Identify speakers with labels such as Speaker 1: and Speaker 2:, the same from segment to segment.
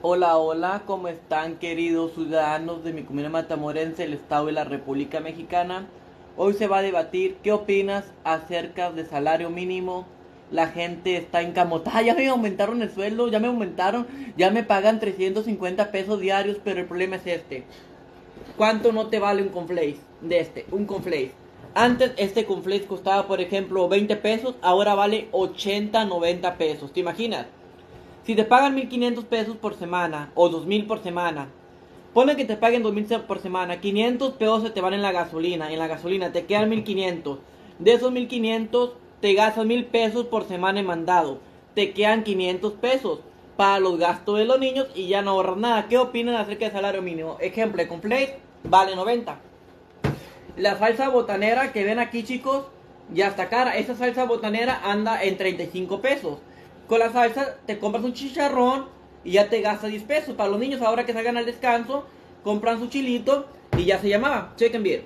Speaker 1: Hola, hola, ¿cómo están queridos ciudadanos de mi comunidad matamorense, el Estado y la República Mexicana? Hoy se va a debatir qué opinas acerca del salario mínimo. La gente está encamotada, ya me aumentaron el sueldo, ya me pagan 350 pesos diarios, pero el problema es este. ¿Cuánto no te vale un conflace un conflace? Antes este conflace costaba, por ejemplo, 20 pesos, ahora vale 80, 90 pesos, ¿te imaginas? Si te pagan 1500 pesos por semana o 2000 por semana, ponle que te paguen 2000 por semana, 500 pesos se te van en la gasolina. En la gasolina te quedan 1500. De esos 1500 te gastas 1000 pesos por semana en mandado. Te quedan 500 pesos para los gastos de los niños y ya no ahorras nada. ¿Qué opinan acerca del salario mínimo? Ejemplo, el complete vale 90. La salsa botanera que ven aquí, chicos, ya está cara. Esa salsa botanera anda en 35 pesos. Con la salsa te compras un chicharrón y ya te gastas 10 pesos. Para los niños, ahora que salgan al descanso, compran su chilito y ya se llamaba. Chequen bien.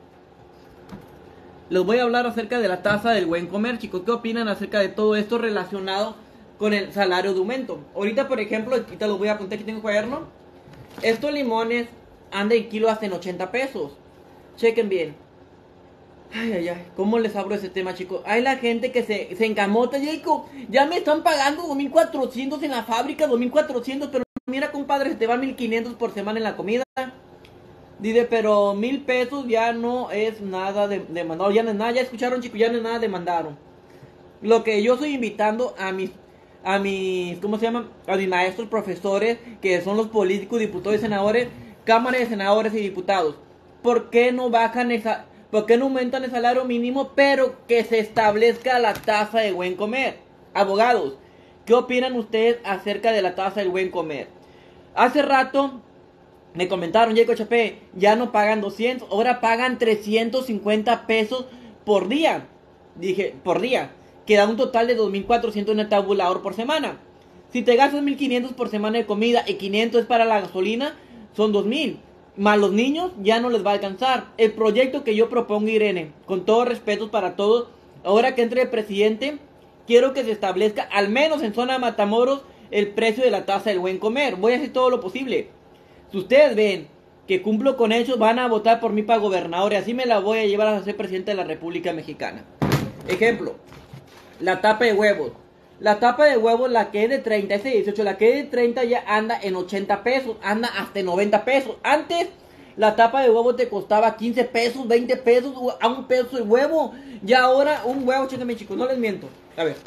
Speaker 1: Les voy a hablar acerca de la tasa del buen comer, chicos. ¿Qué opinan acerca de todo esto relacionado con el salario de aumento? Ahorita, por ejemplo, aquí te los voy a apuntar, aquí tengo un cuaderno. Estos limones andan en kilo hasta en 80 pesos. Chequen bien. Ay, ay, ay, ¿cómo les abro ese tema, chicos? Hay la gente que se encamota, Jacob. Ya me están pagando 2400 en la fábrica, 2400, pero mira, compadre, se te van 1500 por semana en la comida. Dice, pero 1000 pesos ya no es nada de mandado, ya no es nada, ya escucharon, chicos, ya no es nada de mandaron. Lo que yo estoy invitando a mis, ¿cómo se llaman? A mis maestros, profesores, que son los políticos, diputados y senadores, cámara de senadores y diputados. ¿Por qué no bajan esa... ¿Por qué no aumentan el salario mínimo, pero que se establezca la tasa de buen comer? Abogados, ¿qué opinan ustedes acerca de la tasa del buen comer? Hace rato me comentaron, Jacob HP, ya no pagan 200, ahora pagan 350 pesos por día. Dije, por día, que da un total de 2400 en el tabulador por semana. Si te gastas 1500 por semana de comida y 500 es para la gasolina, son 2000. Más los niños ya no les va a alcanzar. El proyecto que yo propongo, Irene, con todo respeto para todos, ahora que entre el presidente, quiero que se establezca, al menos en zona de Matamoros, el precio de la tasa del buen comer. Voy a hacer todo lo posible. Si ustedes ven que cumplo con ellos, van a votar por mí para gobernador y así me la voy a llevar a ser presidente de la República Mexicana. Ejemplo, la tapa de huevos. La tapa de huevos, la que es de 30, ese 18, la que es de 30 ya anda en 80 pesos, anda hasta en 90 pesos. Antes, la tapa de huevo te costaba 15 pesos, 20 pesos, a un peso el huevo. Y ahora, un huevo, chéquenme, chicos, no les miento. A ver.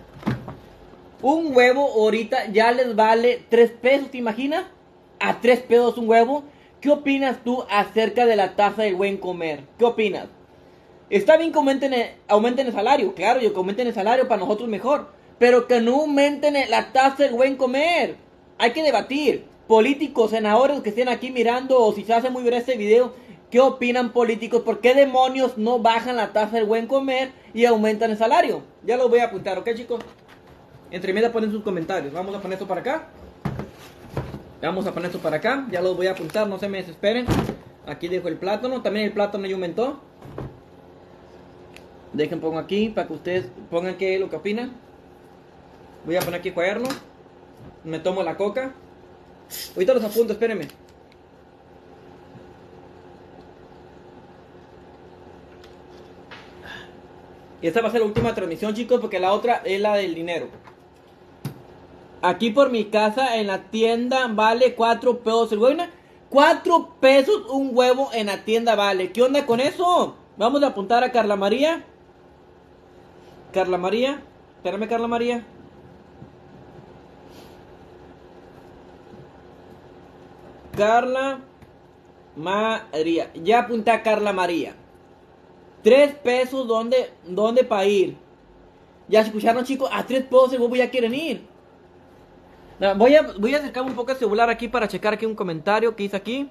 Speaker 1: Un huevo ahorita ya les vale 3 pesos, ¿te imaginas? A 3 pesos un huevo. ¿Qué opinas tú acerca de la tasa del buen comer? ¿Qué opinas? Está bien que aumenten el salario, claro, yo que aumenten el salario para nosotros mejor. Pero que no aumenten la tasa del buen comer. Hay que debatir. Políticos, senadores que estén aquí mirando, o si se hace muy breve este video, ¿qué opinan políticos? ¿Por qué demonios no bajan la tasa del buen comer y aumentan el salario? Ya lo voy a apuntar, ¿ok, chicos? Entre media ponen sus comentarios. Vamos a poner esto para acá. Vamos a poner esto para acá. Ya los voy a apuntar, no se me desesperen. Aquí dejo el plátano. También el plátano ya aumentó. Dejen, pongo aquí para que ustedes pongan qué es lo que opinan. Voy a poner aquí cuaderno. Me tomo la coca. Ahorita los apunto, espérenme. Y esta va a ser la última transmisión, chicos, porque la otra es la del dinero. Aquí por mi casa, en la tienda, vale 4 pesos el huevo. 4 pesos un huevo en la tienda vale. ¿Qué onda con eso? Vamos a apuntar a Carla María. Carla María. Espérame, Carla María. Carla María. Ya apunté a Carla María. 3 pesos, ¿dónde para ir? Ya se escucharon, chicos, a 3 pesos el huevo ya quieren ir. Voy a acercarme un poco el celular aquí para checar aquí un comentario que hice aquí.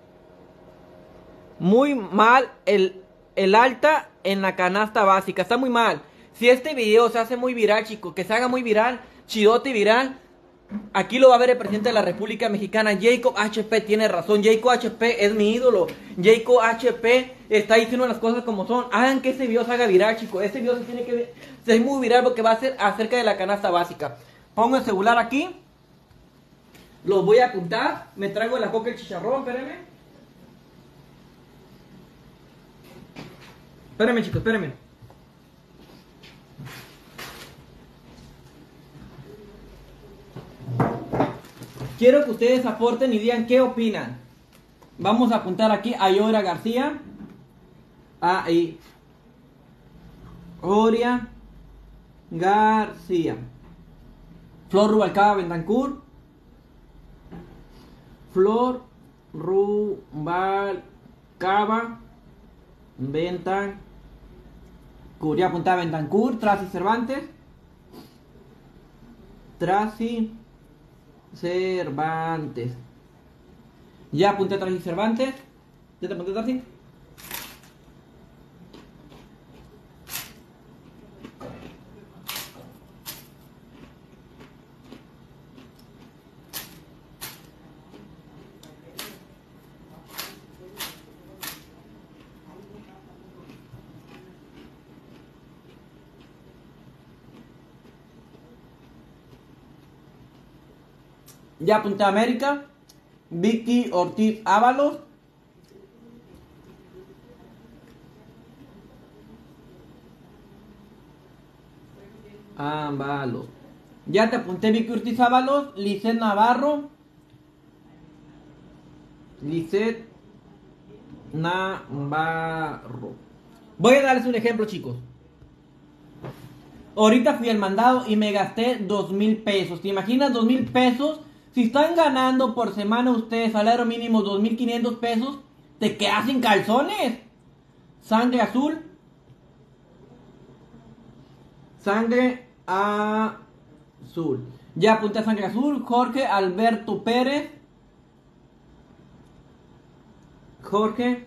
Speaker 1: Muy mal el alta en la canasta básica. Está muy mal. Si este video se hace muy viral, chicos, que se haga muy viral, chidote y viral, aquí lo va a ver el presidente de la República Mexicana. Jacob HP tiene razón. Jacob HP es mi ídolo. Jacob HP está diciendo las cosas como son. Hagan que ese video se haga viral, chicos. Este video se tiene que ver, se es muy viral porque va a ser acerca de la canasta básica. Pongo el celular aquí. Los voy a apuntar. Me traigo la coca y el chicharrón, espérenme. Espérenme, chicos, espérenme. Quiero que ustedes aporten y digan qué opinan. Vamos a apuntar aquí a Ayoria García. Ayoria García. Flor Rubalcaba Bentancur. Flor Rubalcaba Bentancur. Ya apuntaba Bentancur. Tracy Cervantes. Tracy Cervantes. Ya apunté a Tracy Cervantes. ¿Ya te apunté, Tracy? Ya apunté a América. Vicky Ortiz Ábalos. Ábalos. Ya te apunté Vicky Ortiz Ábalos. Lisette Navarro. Lisette Navarro. Voy a darles un ejemplo, chicos. Ahorita fui al mandado y me gasté 2,000 pesos. ¿Te imaginas 2,000 pesos? Si están ganando por semana ustedes salario mínimo 2,500 pesos, ¿te quedas sin calzones? Sangre azul. Sangre azul. Ya apunté a sangre azul. Jorge Alberto Pérez. Jorge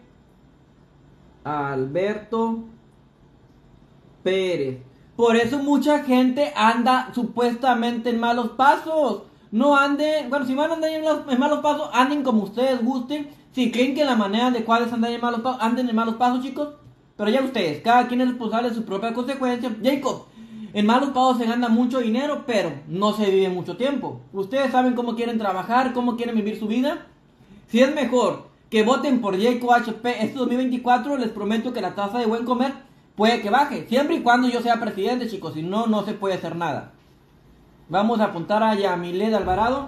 Speaker 1: Alberto Pérez. Por eso mucha gente anda supuestamente en malos pasos. No anden, bueno, si van a andar en malos pasos, anden como ustedes gusten. Si creen que la manera adecuada es andar en malos pasos, anden en malos pasos, chicos. Pero ya ustedes, cada quien es responsable de sus propias consecuencias. Jacob, en malos pasos se gana mucho dinero, pero no se vive mucho tiempo. Ustedes saben cómo quieren trabajar, cómo quieren vivir su vida. Si es mejor que voten por Jacob HP este 2024, les prometo que la tasa de buen comer puede que baje. Siempre y cuando yo sea presidente, chicos. Si no, no se puede hacer nada. Vamos a apuntar a Yamilet Alvarado.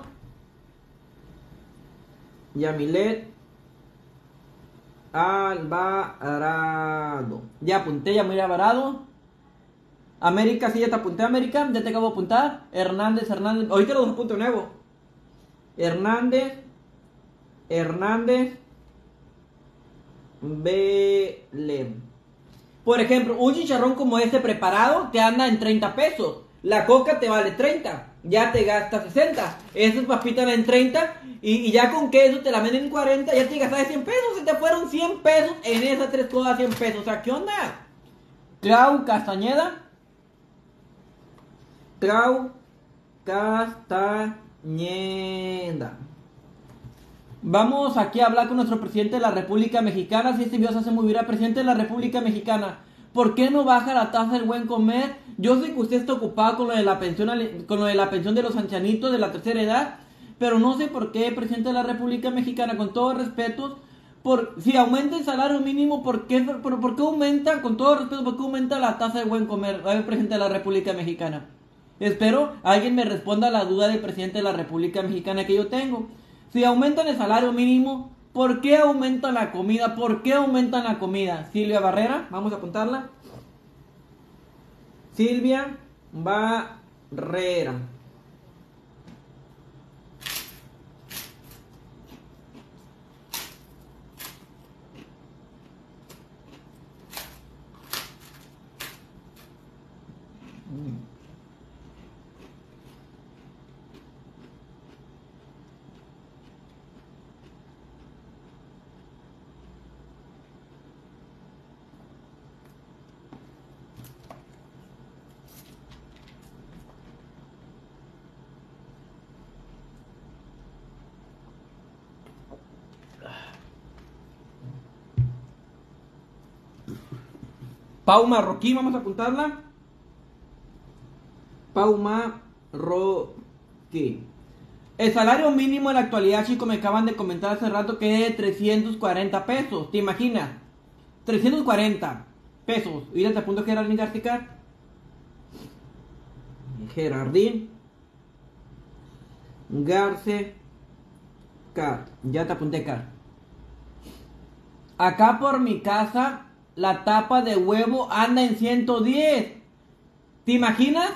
Speaker 1: Yamilet Alvarado. Ya apunté Yamilet Alvarado. América, sí, ya te apunté América. Ya te acabo de apuntar. Hernández. Ahorita los apunto de nuevo. Hernández Belén. Por ejemplo, un chicharrón como este preparado te anda en 30 pesos. La coca te vale 30. Ya te gastas 60. Esas papitas en 30. Y ya con queso te la venden en 40. Ya te gastas 100 pesos. Se te fueron 100 pesos en esas tres cosas, 100 pesos. O sea, ¿qué onda? Clau Castañeda. Vamos aquí a hablar con nuestro presidente de la República Mexicana. Si este video se hace muy viral, presidente de la República Mexicana, ¿por qué no baja la tasa del buen comer? Yo sé que usted está ocupado con lo de la pensión, de los ancianitos de la tercera edad, pero no sé por qué, presidente de la República Mexicana, con todo respeto, si aumenta el salario mínimo, ¿por qué aumenta, con todo respeto, por qué aumenta la tasa de buen comer? A ver, presidente de la República Mexicana. Espero alguien me responda a la duda del presidente de la República Mexicana que yo tengo. Si aumentan el salario mínimo, ¿por qué aumentan la comida? ¿Por qué aumentan la comida? Silvia Barrera, vamos a apuntarla. Silvia Barrera. Pau Marroquín, vamos a apuntarla. Pau Marroquín. El salario mínimo en la actualidad, chicos, me acaban de comentar hace rato que es 340 pesos. ¿Te imaginas? 340 pesos. Y te apunto Gerardín Garcicar. Gerardín Garce Car. Ya te apunté Car. Acá por mi casa la tapa de huevo anda en 110. ¿Te imaginas?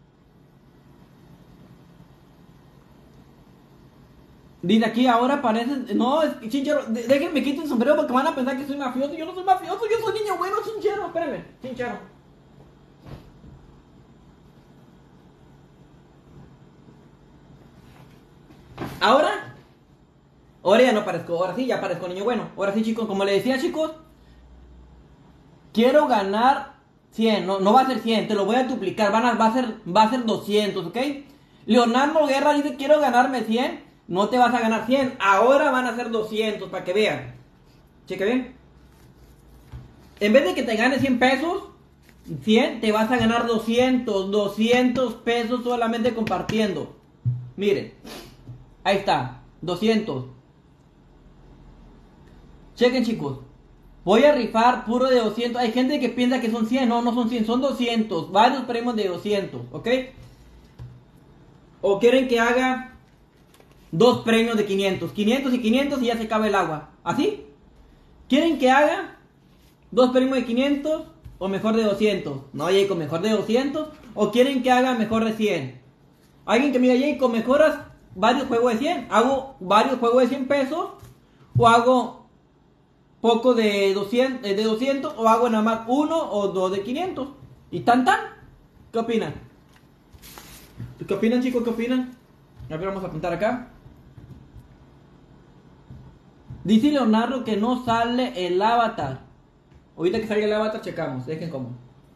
Speaker 1: Dice aquí ahora parece. No, chinchero, déjenme quitar el sombrero porque van a pensar que soy mafioso. Yo no soy mafioso, yo soy niño bueno, chinchero. Espérame, chinchero. Ahora ya no parezco, ahora sí ya parezco niño bueno. Ahora sí, chicos, como le decía, chicos, quiero ganar 100, no va a ser 100, te lo voy a duplicar, va a ser 200, ¿ok? Leonardo Guerra dice, quiero ganarme 100, no te vas a ganar 100, ahora van a ser 200, para que vean. Cheque bien. En vez de que te ganes 100 pesos, 100, te vas a ganar 200 pesos solamente compartiendo. Miren, ahí está, 200. Chequen, chicos. Voy a rifar puro de 200. Hay gente que piensa que son 100. No, no son 100, son 200. Varios premios de 200, ¿ok? O quieren que haga dos premios de 500. 500 y 500 y ya se acaba el agua. ¿Así? ¿Quieren que haga dos premios de 500 o mejor de 200? No, Jacob, mejor de 200. ¿O quieren que haga mejor de 100? Alguien que me diga, Jacob, ¿mejoras varios juegos de 100? ¿Hago varios juegos de 100 pesos? ¿O hago poco de 200 o hago nada más uno o dos de 500? Y tan. ¿Qué opinan? ¿Qué opinan, chicos? ¿Qué opinan? A ver, vamos a apuntar acá. Dice Leonardo que no sale el avatar. Ahorita que salga el avatar checamos. Dejen cómo.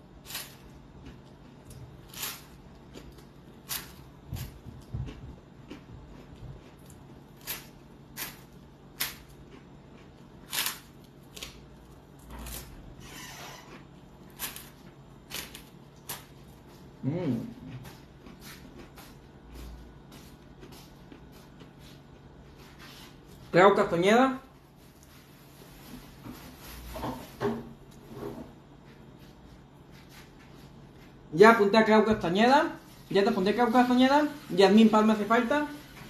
Speaker 1: Clau Castañeda. Ya apunté a Clau Castañeda. Ya te apunté a Clau Castañeda. Yasmín Paz me hace falta.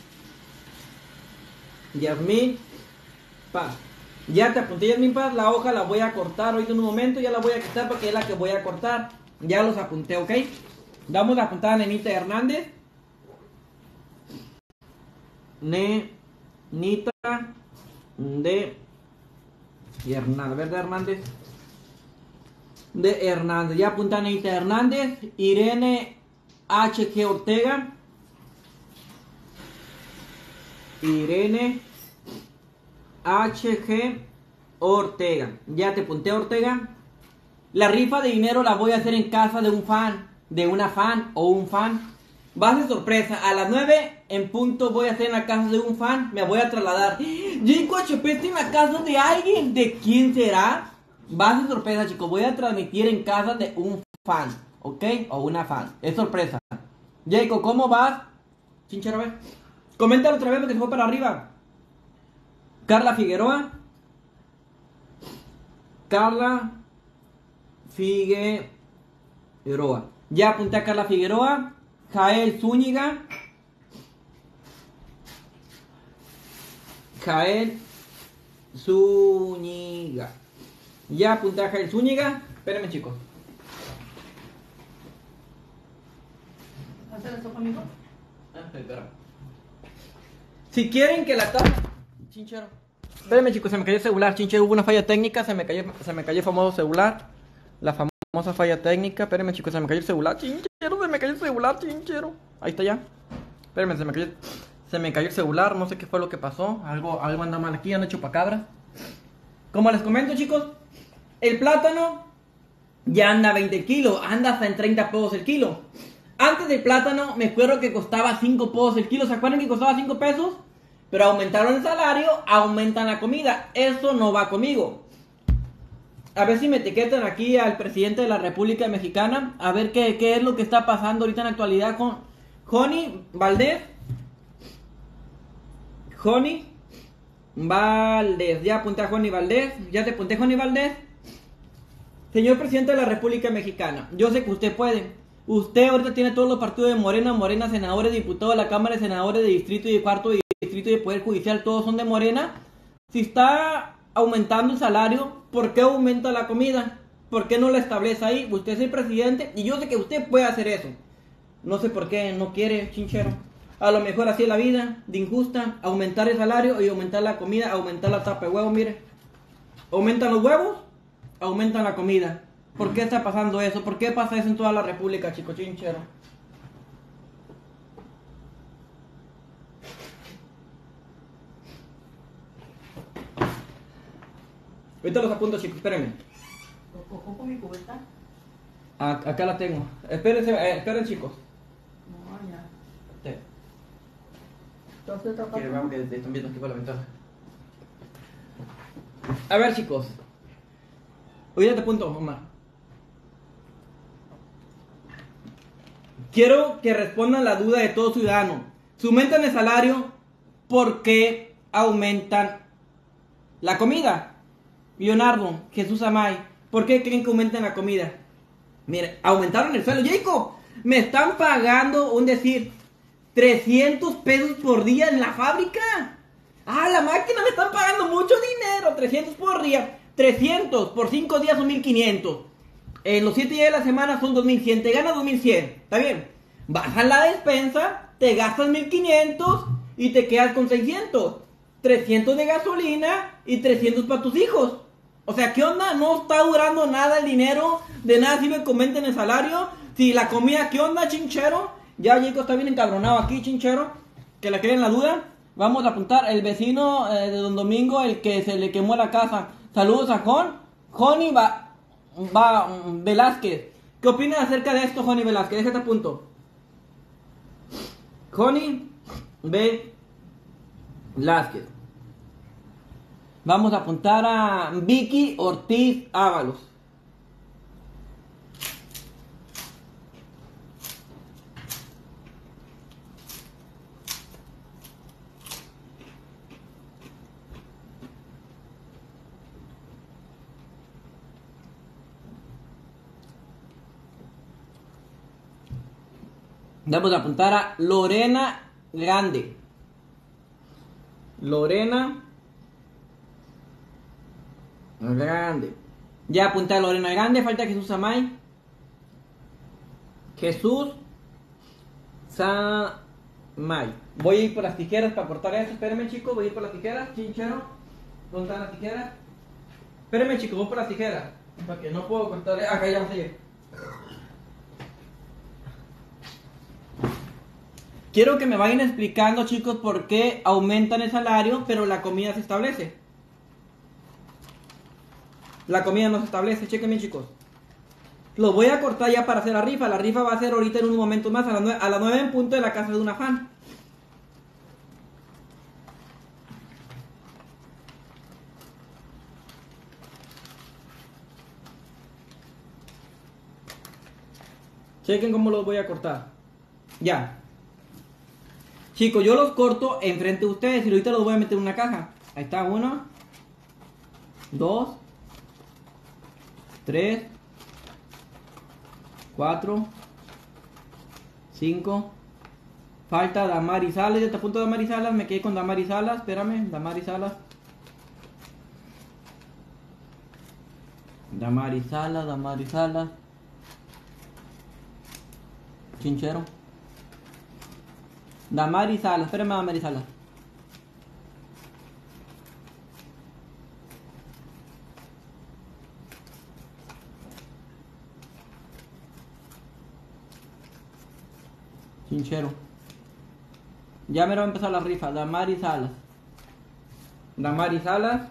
Speaker 1: Yasmín Paz. Ya te apunté, Yasmín Paz. La hoja la voy a cortar ahorita en un momento. Ya la voy a quitar porque es la que voy a cortar. Ya los apunté, ¿ok? Vamos a apuntar a Nenita Hernández. Nenita de Hernández, ¿verdad, Hernández? De Hernández, ya apunta a Nenita Hernández. Irene HG Ortega. Irene HG Ortega. Ya te apunté, Ortega. La rifa de dinero la voy a hacer en casa de un fan, de una fan o un fan. Va a ser sorpresa. A las 9 en punto voy a hacer en la casa de un fan. Me voy a trasladar. Jacob HP está en la casa de alguien. ¿De quién será? Va a ser sorpresa, chicos. Voy a transmitir en casa de un fan, ¿ok? O una fan. Es sorpresa. Jacob, ¿cómo vas? Chinchero, a ver. Coméntalo otra vez porque se fue para arriba. Carla Figueroa. Carla Figueroa. Ya apunté a Carla Figueroa. Jael Zúñiga. Jael Zúñiga. Ya apunté a Jael Zúñiga. Espérenme, chicos.
Speaker 2: ¿Hacer esto conmigo?
Speaker 1: Espera. Si quieren que la tapa. Chinchero. Espérenme, chicos, se me cayó el celular. Chinchero, hubo una falla técnica. Se me cayó el famoso celular. La famosa falla técnica. Espérenme, chicos, se me cayó el celular. Chinchero, se me cayó el celular, chinchero. Ahí está ya. Espérenme, se me cayó el celular. No sé qué fue lo que pasó. Algo anda mal aquí, anda chupacabra. Como les comento, chicos, el plátano ya anda 20 kilos. Anda hasta en 30 pesos el kilo. Antes del plátano me acuerdo que costaba 5 pesos el kilo. ¿Se acuerdan que costaba 5 pesos? Pero aumentaron el salario, aumentan la comida. Eso no va conmigo. A ver si me etiquetan aquí al presidente de la República Mexicana. A ver qué es lo que está pasando ahorita en la actualidad con Johnny Valdés. Joni Valdés. Ya apunté a Joni Valdés. Ya te apunté, Joni Valdés. Señor presidente de la República Mexicana, yo sé que usted puede. Usted ahorita tiene todos los partidos de Morena, senadores, diputados de la Cámara de Senadores de Distrito y de Cuarto de Distrito y de Poder Judicial, todos son de Morena. Si está aumentando el salario, ¿por qué aumenta la comida? ¿Por qué no la establece ahí? Usted es el presidente y yo sé que usted puede hacer eso. No sé por qué no quiere, chinchero. A lo mejor así es la vida, de injusta, aumentar el salario y aumentar la comida, aumentar la tapa de huevo, mire. Aumentan los huevos, aumentan la comida. ¿Por qué está pasando eso? ¿Por qué pasa eso en toda la república, chico chinchero? Ahorita los apunto, chicos, espérenme.
Speaker 2: ¿Ocupo mi cubeta?
Speaker 1: Acá la tengo. Espérense, esperen, chicos.
Speaker 2: No, ya.
Speaker 1: Sí.
Speaker 2: Entonces toca.
Speaker 1: Quiero ver que están viendo aquí por la ventana. A ver, chicos. Ahorita te apunto, Omar. Quiero que respondan la duda de todo ciudadano. Si aumentan el salario, ¿por qué aumentan la comida? Leonardo, Jesús Amay, ¿por qué creen que aumentan la comida? Mire, aumentaron el sueldo. Jacob, me están pagando, un decir, 300 pesos por día en la fábrica. Ah, la máquina me están pagando mucho dinero. 300 por día. 300 por 5 días son 1500. En los 7 días de la semana son 2100. Te ganas 2100. ¿Está bien? Bajas la despensa, te gastas 1500 y te quedas con 600. 300 de gasolina y 300 para tus hijos. O sea, ¿qué onda? No está durando nada el dinero. De nada sirve que aumenten el salario. Si la comida, ¿qué onda, chinchero? Ya Jacob está bien encabronado aquí, chinchero. Que la creen la duda. Vamos a apuntar. El vecino de Don Domingo, el que se le quemó la casa. Saludos a Joni Velázquez. ¿Qué opinas acerca de esto, Joni Velázquez? Déjate a punto. Joni Velázquez. Vamos a apuntar a Vicky Ortiz Ábalos. Vamos a apuntar a Lorena Grande. Lorena Grande. Ya apunté a Lorena Grande. Falta Jesús Amay. Jesús Samay. Voy a ir por las tijeras para cortar esto. Espérenme, chicos. Voy a ir por las tijeras. Chinchero. ¿Dónde están las tijeras? Espérenme, chicos. Voy por las tijeras. Porque no puedo cortar. Acá ya no sé. Quiero que me vayan explicando, chicos, por qué aumentan el salario, pero la comida se establece. La comida no se establece, chequenme, chicos. Lo voy a cortar ya para hacer la rifa. La rifa va a ser ahorita en un momento más, a las 9 en punto de la casa de una fan. Chequen cómo los voy a cortar. Ya. Chicos, yo los corto enfrente de ustedes y ahorita los voy a meter en una caja. Ahí está, 1, 2, 3, 4, 5. Falta Damari Salas. Ya está a punto de Damari Salas. Me quedé con Damari Salas. Espérame, Damari Salas. Damari Salas, Damari Salas. Chinchero. Damari Salas, espérame, Damari Salas. Chinchero. Ya me va a empezar la rifa. Damari Salas. Damari Salas.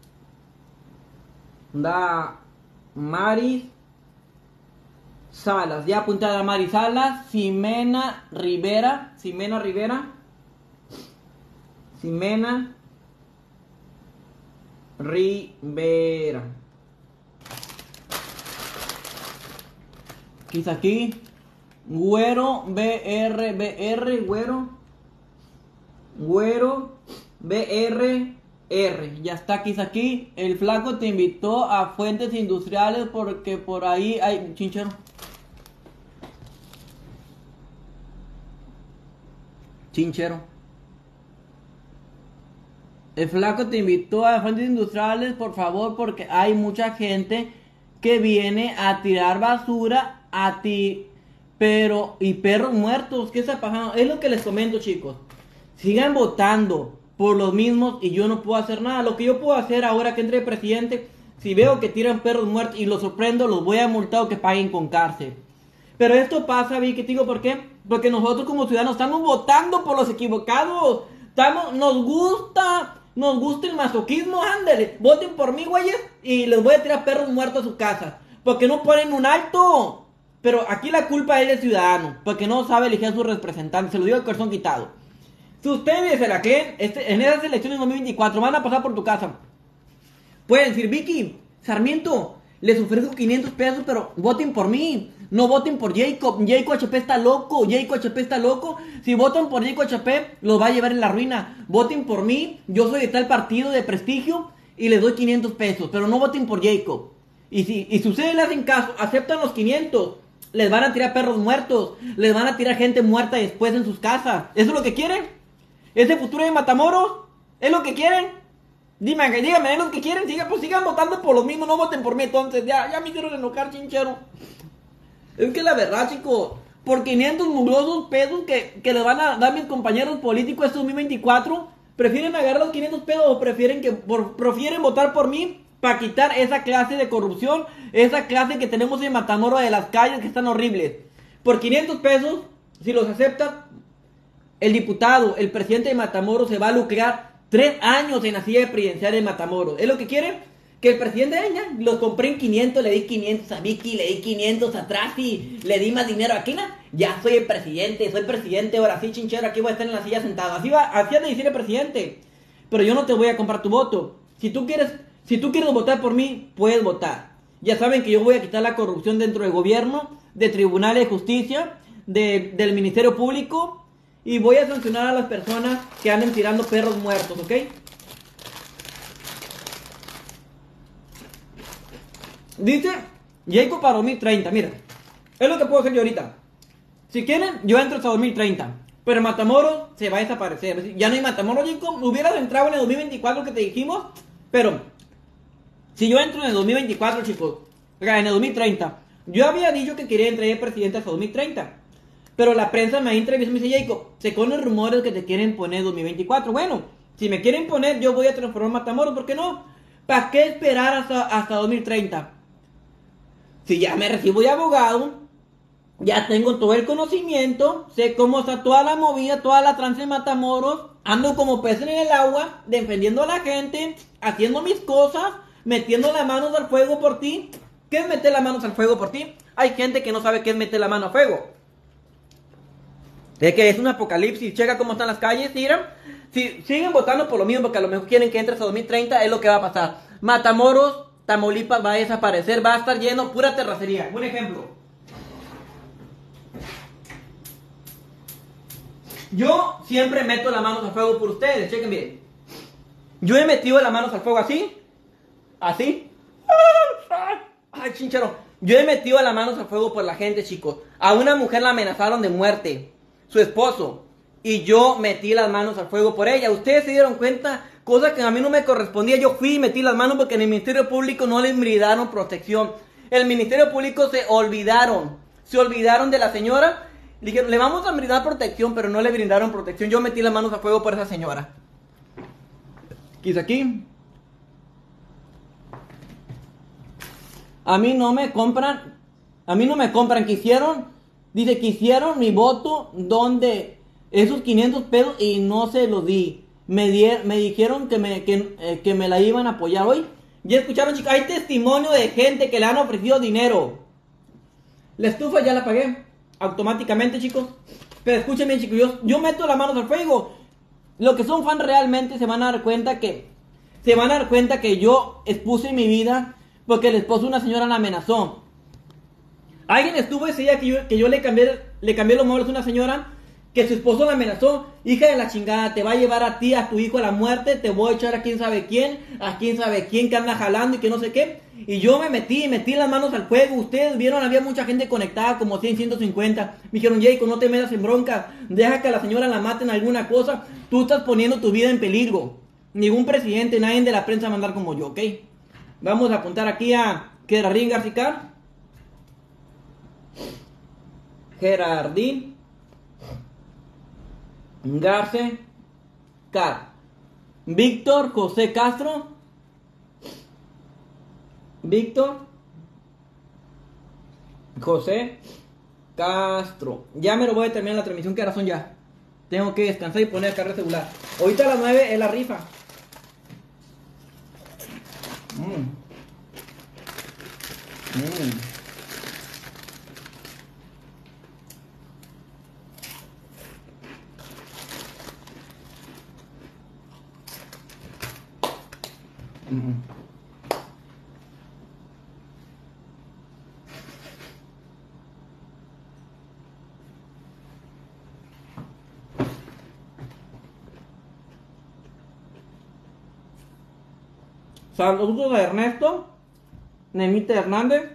Speaker 1: Damari Salas, ya apunté a Damari Salas. Ximena Rivera. Ximena Rivera. Ximena Rivera. Quizá aquí. Güero BR. Güero. Güero BRR, ya está aquí. El flaco te invitó a fuentes industriales porque por ahí hay chinchero. Chinchero. El flaco te invitó a fuentes industriales, por favor, porque hay mucha gente que viene a tirar basura a ti. Pero, y perros muertos, ¿qué está pasando? Es lo que les comento, chicos. Sigan votando por los mismos y yo no puedo hacer nada. Lo que yo puedo hacer ahora que entre presidente, si veo que tiran perros muertos y los sorprendo, los voy a multar o que paguen con cárcel. Pero esto pasa, vi que te digo, ¿por qué? Porque nosotros como ciudadanos estamos votando por los equivocados. Nos gusta el masoquismo, ándale. Voten por mí, güeyes, y les voy a tirar perros muertos a su casa. Porque no ponen un alto. Pero aquí la culpa es del ciudadano, porque no sabe elegir a sus representantes. Se lo digo de corazón quitado. Si ustedes se la creen, en esas elecciones 2024 van a pasar por tu casa. Pueden decir, Vicky, Sarmiento, les ofrezco 500 pesos, pero voten por mí. No voten por Jacob. Jacob HP está loco. Jacob HP está loco. Si votan por Jacob HP, los va a llevar en la ruina. Voten por mí. Yo soy de tal partido de prestigio y les doy 500 pesos. Pero no voten por Jacob. Y si ustedes le hacen caso, aceptan los 500, les van a tirar perros muertos. Les van a tirar gente muerta después en sus casas. ¿Eso es lo que quieren? ¿Ese futuro de Matamoros? ¿Es lo que quieren? Díganme, ¿es lo que quieren? Sigan votando por los mismos. No voten por mí entonces. Ya me hicieron enojar, chinchero. Es que la verdad, chicos, por 500 mugrosos pesos que les van a dar mis compañeros políticos este 2024, prefieren agarrar los 500 pesos o prefieren votar por mí para quitar esa clase de corrupción, esa clase que tenemos en Matamoros de las calles que están horribles. Por 500 pesos, si los aceptan, el diputado, el presidente de Matamoros se va a lucrar 3 años en la silla presidencial de Matamoros. ¿Es lo que quieren? Que el presidente de ella, los compré en 500, le di 500 a Vicky, le di 500 a Tracy, le di más dinero a Kina. Ya soy el presidente, ahora sí, chinchero, aquí voy a estar en la silla sentado. Así ha de decir el presidente. Pero yo no te voy a comprar tu voto. Si tú quieres votar por mí, puedes votar. Ya saben que yo voy a quitar la corrupción dentro del gobierno, de tribunales de justicia, del Ministerio Público, y voy a sancionar a las personas que anden tirando perros muertos, ¿ok? Dice Jacob para 2030, mira, es lo que puedo hacer yo ahorita. Si quieren, yo entro hasta 2030. Pero Matamoros se va a desaparecer. Ya no hay Matamoros, Jacob. Hubieras entrado en el 2024 que te dijimos. Pero si yo entro en el 2024, chicos, en el 2030, yo había dicho que quería entrar de presidente hasta 2030. Pero la prensa me ha entrevistado y me dice, Jacob, se conocen rumores que te quieren poner 2024. Bueno, si me quieren poner, yo voy a transformar Matamoros. ¿Por qué no? ¿Para qué esperar hasta 2030? Si ya me recibo de abogado, ya tengo todo el conocimiento, sé cómo está toda la movida, toda la trance de Matamoros, ando como pez en el agua, defendiendo a la gente, haciendo mis cosas, metiendo las manos al fuego por ti. ¿Qué es meter las manos al fuego por ti? Hay gente que no sabe qué es meter la mano a fuego. Es que es un apocalipsis, checa cómo están las calles, mira. Si siguen votando por lo mismo, porque a lo mejor quieren que entre hasta 2030, es lo que va a pasar. Matamoros, Tamaulipas va a desaparecer, va a estar lleno pura terracería. Un ejemplo. Yo siempre meto las manos al fuego por ustedes, chequen bien. Yo he metido las manos al fuego así. Así. Ay, chinchero. Yo he metido las manos al fuego por la gente, chicos. A una mujer la amenazaron de muerte, su esposo, y yo metí las manos al fuego por ella. Ustedes se dieron cuenta, cosa que a mí no me correspondía. Yo fui y metí las manos porque en el Ministerio Público no les brindaron protección. El Ministerio Público se olvidaron de la señora. Le dijeron, le vamos a brindar protección, pero no le brindaron protección. Yo metí las manos al fuego por esa señora. Quizá aquí. A mí no me compran. Quisieron mi voto donde esos 500 pesos y no se los di. Me dijeron que me la iban a apoyar hoy. Ya escucharon, chicos, hay testimonio de gente que le han ofrecido dinero. La estufa ya la pagué automáticamente, chicos. Pero escúchenme, chicos, yo meto las manos al fuego. Los que son fans realmente se van a dar cuenta que yo expuse mi vida porque el esposo de una señora la amenazó. Alguien estuvo ese día que yo le cambié los muebles a una señora que su esposo la amenazó. Hija de la chingada, te va a llevar a ti, a tu hijo a la muerte, te voy a echar a quién sabe quién que anda jalando y que no sé qué. Y yo metí las manos al fuego. Ustedes vieron, había mucha gente conectada, como 100, 150. Me dijeron, Jacob, no te metas en bronca, deja que a la señora la maten alguna cosa. Tú estás poniendo tu vida en peligro. Ningún presidente, nadie de la prensa va a mandar como yo, ¿ok? Vamos a apuntar aquí a Gerardín Garcicar. Gerardín Garce Car. Víctor José Castro. Víctor José Castro. Ya me lo voy a terminar la transmisión, que ahora son ya. Tengo que descansar y poner carga celular. Ahorita a las 9 es la rifa. Saludos a Ernesto Nemita Hernández.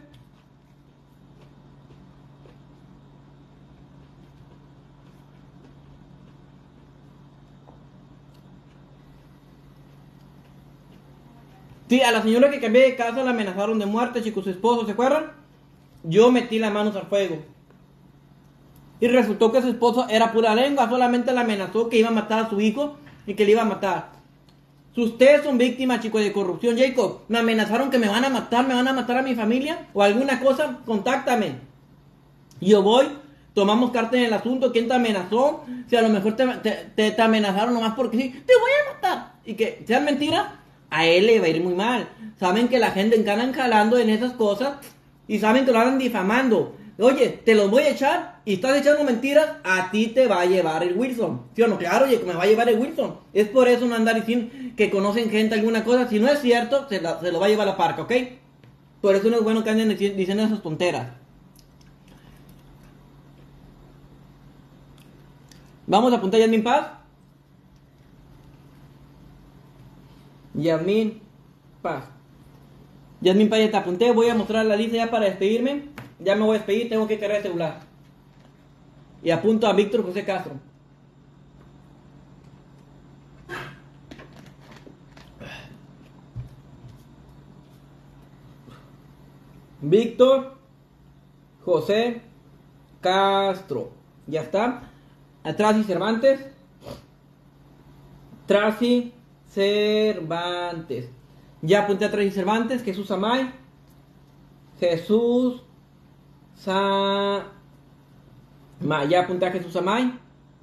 Speaker 1: Sí, a la señora que cambié de casa la amenazaron de muerte, chicos, su esposo, ¿se acuerdan? Yo metí las manos al fuego. Y resultó que su esposo era pura lengua, solamente la amenazó que iba a matar a su hijo y que le iba a matar. Si ustedes son víctimas, chicos, de corrupción, Jacob, me amenazaron que me van a matar a mi familia o alguna cosa, contáctame. Yo voy, tomamos carta en el asunto, ¿quién te amenazó? Si a lo mejor te amenazaron nomás porque sí, te voy a matar. Y que sean mentiras, a él le va a ir muy mal. Saben que la gente encanan jalando en esas cosas y saben que lo andan difamando. Oye, te los voy a echar y estás echando mentiras, a ti te va a llevar el Wilson. ¿Sí o no? Claro, oye, que me va a llevar el Wilson. Es por eso no andar diciendo que conocen gente alguna cosa. Si no es cierto, se lo va a llevar la parca, ¿ok? Por eso no es bueno que anden diciendo esas tonteras. Vamos a apuntar a Yasmin Paz. Yasmin Paz. Yasmin Paz, ya te apunté. Voy a mostrar la lista ya para despedirme. Ya me voy a despedir, tengo que cargar el celular. Y apunto a Víctor José Castro. Víctor José Castro. Ya está. A Tracy Cervantes. Tracy Cervantes. Ya apunté a Tracy Cervantes. Jesús Amay. Jesús ya apunté a Jesús Amay.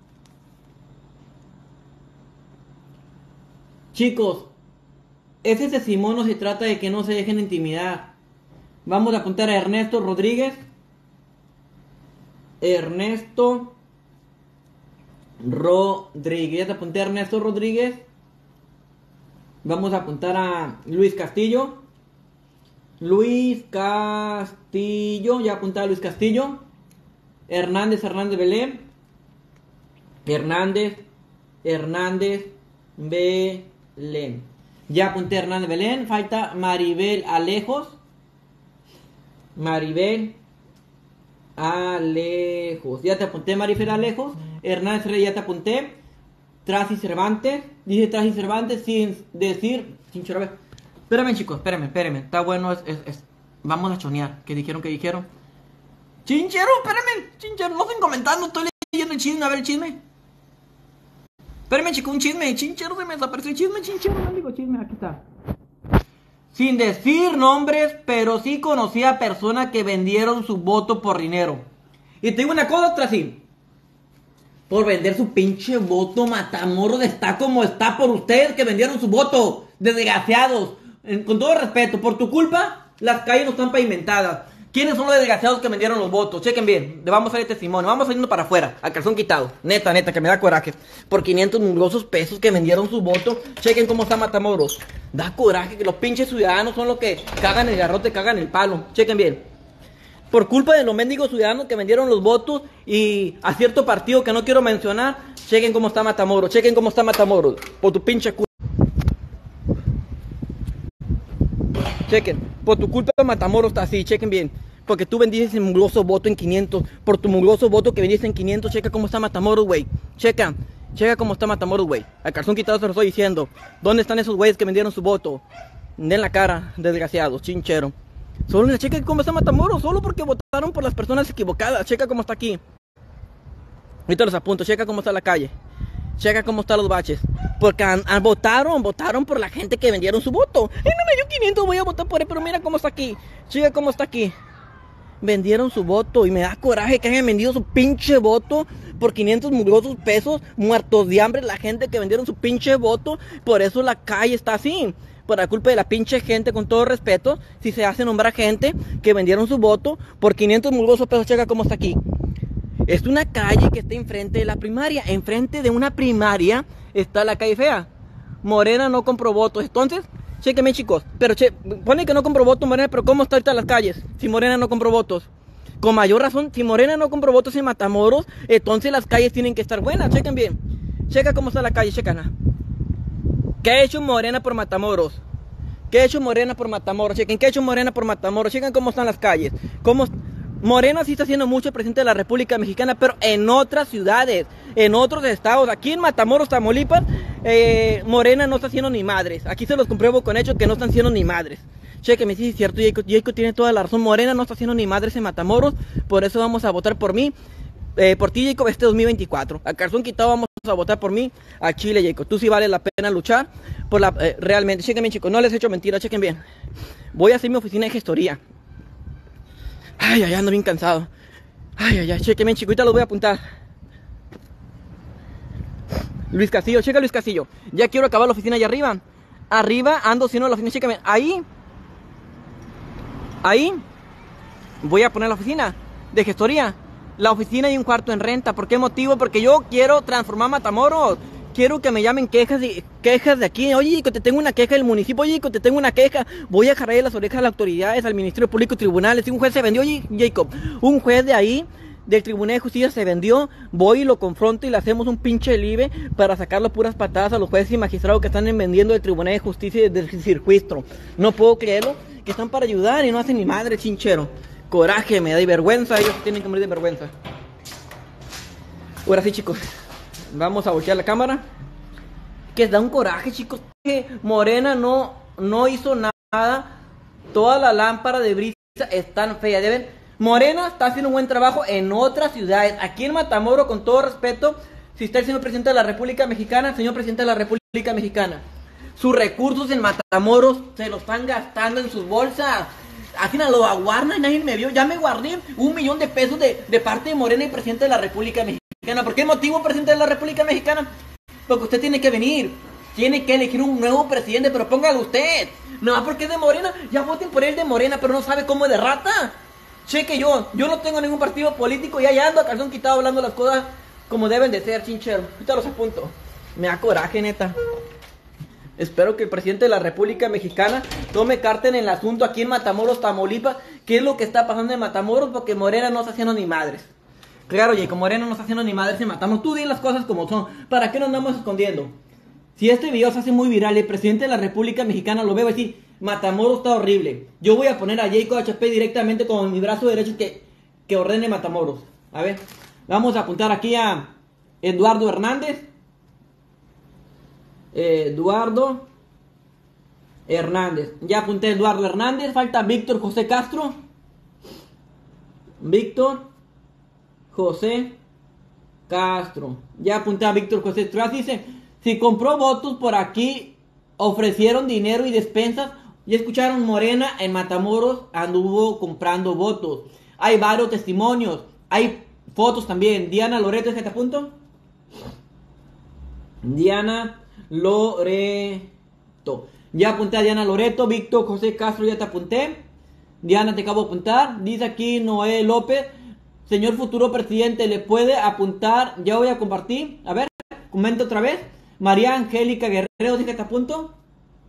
Speaker 1: Chicos, ese testimonio no se trata de que no se dejen intimidar. Vamos a apuntar a Ernesto Rodríguez. Ernesto Rodríguez. Ya te apunté a Ernesto Rodríguez. Vamos a apuntar a Luis Castillo. Luis Castillo. Ya apunté a Luis Castillo. Hernández Belén. Hernández Belén. Ya apunté a Hernández Belén. Falta Maribel Alejos. Maribel Alejos. Ya te apunté, Maribel Alejos. Hernández Reyes, ya te apunté. Tracy Cervantes. Dice Tracy Cervantes sin decir. Sin chorar. Espérame, chicos, espérame. Está bueno, vamos a chonear. ¿Qué dijeron? Chinchero, espérame. Chinchero, no estén comentando. Estoy leyendo el chisme. A ver el chisme. Espérame, chicos, un chisme. Chinchero, se me desapareció el chisme. Chinchero, no digo chisme. Aquí está. Sin decir nombres, pero sí conocí a personas que vendieron su voto por dinero. Y te digo una cosa, Tracy. Por vender su pinche voto, Matamoros está como está por ustedes que vendieron su voto. Desgraciados. Con todo respeto, por tu culpa, las calles no están pavimentadas. ¿Quiénes son los desgraciados que vendieron los votos? Chequen bien, le vamos a hacer el testimonio. Vamos saliendo para afuera, a calzón quitado. Neta, que me da coraje. Por 500 mugrosos pesos que vendieron su voto. Chequen cómo está Matamoros. Da coraje que los pinches ciudadanos son los que cagan el garrote, cagan el palo. Chequen bien. Por culpa de los mendigos ciudadanos que vendieron los votos y a cierto partido que no quiero mencionar, chequen cómo está Matamoros, chequen cómo está Matamoros, por tu pinche culo. Chequen, por tu culpa Matamoros está así, chequen bien. Porque tú vendiste ese mugroso voto en 500, por tu mugroso voto que vendiste en 500, checa cómo está Matamoros, güey. Checa cómo está Matamoros, güey. Al calzón quitado se lo estoy diciendo. ¿Dónde están esos güeyes que vendieron su voto? Den la cara, desgraciados, chinchero. Solo checa cómo está Matamoros, solo porque votaron por las personas equivocadas. Checa cómo está aquí. Ahorita los apunto, checa cómo está la calle. Checa cómo están los baches. Porque votaron por la gente que vendieron su voto. No me dio 500, voy a votar por él, pero mira cómo está aquí. Checa cómo está aquí. Vendieron su voto y me da coraje que hayan vendido su pinche voto por 500 mugrosos pesos, muertos de hambre la gente que vendieron su pinche voto. Por eso la calle está así. Por la culpa de la pinche gente, con todo respeto, si se hace nombrar gente que vendieron su voto por 500 mugrosos pesos. Checa cómo está aquí. Es una calle que está enfrente de la primaria. Enfrente de una primaria está la calle fea. Morena no compró votos. Entonces, chéquenme, chicos. Pero pone que no compró votos Morena, pero ¿cómo está ahorita las calles? Si Morena no compró votos. Con mayor razón, si Morena no compró votos en Matamoros, entonces las calles tienen que estar buenas. Chequen bien. Checa cómo está la calle, checan. ¿Qué ha hecho Morena por Matamoros? ¿Qué ha hecho Morena por Matamoros? Chequen, ¿qué ha hecho Morena por Matamoros? Chequen cómo están las calles. Morena sí está haciendo mucho presidente de la República Mexicana, pero en otras ciudades, en otros estados. Aquí en Matamoros, Tamaulipas, Morena no está haciendo ni madres. Aquí se los compruebo con hechos que no están haciendo ni madres. Chequeme, sí es cierto, Jacob tiene toda la razón. Morena no está haciendo ni madres en Matamoros, por eso vamos a votar por mí. Por ti, Jacob, este 2024. A calzón quitado vamos a votar por mí. A Chile, Jacob. Tú sí vale la pena luchar por la realmente. Chequen bien, chicos. No les he hecho mentira. Chequen bien. Voy a hacer mi oficina de gestoría. Ay, ando bien cansado. Ay, chequen bien, chicos. Ahorita los voy a apuntar. Luis Castillo, checa Luis Castillo. Ya quiero acabar la oficina allá arriba. Arriba ando haciendo la oficina. Chécame. Ahí. Voy a poner la oficina de gestoría. La oficina y un cuarto en renta. ¿Por qué motivo? Porque yo quiero transformar Matamoros. Quiero que me llamen quejas de aquí. Oye, te tengo una queja del municipio. Oye, te tengo una queja. Voy a jalarle las orejas a las autoridades, al Ministerio Público y Tribunales. Si un juez se vendió, oye, Jacob, un juez de ahí, del Tribunal de Justicia se vendió. Voy y lo confronto y le hacemos un pinche libre para sacarle puras patadas a los jueces y magistrados que están vendiendo del Tribunal de Justicia y del circuito. No puedo creerlo, que están para ayudar y no hacen ni madre, chinchero. Coraje, me da vergüenza, ellos tienen que morir de vergüenza. Ahora sí, chicos, vamos a voltear la cámara. Que da un coraje, chicos, que Morena no hizo nada. Todas las lámparas de brisa están feas, ¿ya ven? Morena está haciendo un buen trabajo en otras ciudades. Aquí en Matamoros, con todo respeto, si está el señor presidente de la República Mexicana, señor presidente de la República Mexicana, sus recursos en Matamoros se los están gastando en sus bolsas. Aquí no lo aguardan y nadie me vio. Ya me guardé 1 millón de pesos de parte de Morena y presidente de la República Mexicana. ¿Por qué motivo, presidente de la República Mexicana? Porque usted tiene que venir. Tiene que elegir un nuevo presidente, pero póngalo usted. No, porque es de Morena. Ya voten por él de Morena, pero no sabe cómo es de rata. Cheque yo no tengo ningún partido político. Ya ando a calzón quitado hablando las cosas como deben de ser, chinchero. Ahorita los apunto. Me da coraje, neta. Espero que el presidente de la República Mexicana tome carta en el asunto aquí en Matamoros, Tamaulipas. ¿Qué es lo que está pasando en Matamoros? Porque Morena no está haciendo ni madres. Claro, Jacob, Morena no está haciendo ni madres en Matamoros. Tú di las cosas como son. ¿Para qué nos andamos escondiendo? Si este video se hace muy viral, el presidente de la República Mexicana lo ve y va a decir: Matamoros está horrible. Yo voy a poner a Jacob HP directamente con mi brazo derecho que ordene Matamoros. A ver, vamos a apuntar aquí a Eduardo Hernández. Eduardo Hernández. Ya apunté a Eduardo Hernández. Falta Víctor José Castro. Víctor José Castro. Ya apunté a Víctor José Castro. Dice: si compró votos por aquí, ofrecieron dinero y despensas. Ya escucharon, Morena en Matamoros anduvo comprando votos. Hay varios testimonios. Hay fotos también. Diana Loreto, ¿es que te apunto? Diana Loreto. Ya apunté a Diana Loreto. Víctor José Castro, ya te apunté. Diana, te acabo de apuntar. Dice aquí Noé López: señor futuro presidente, ¿le puede apuntar? Ya voy a compartir. A ver, comenta otra vez. María Angélica Guerrero, dice que te apunto.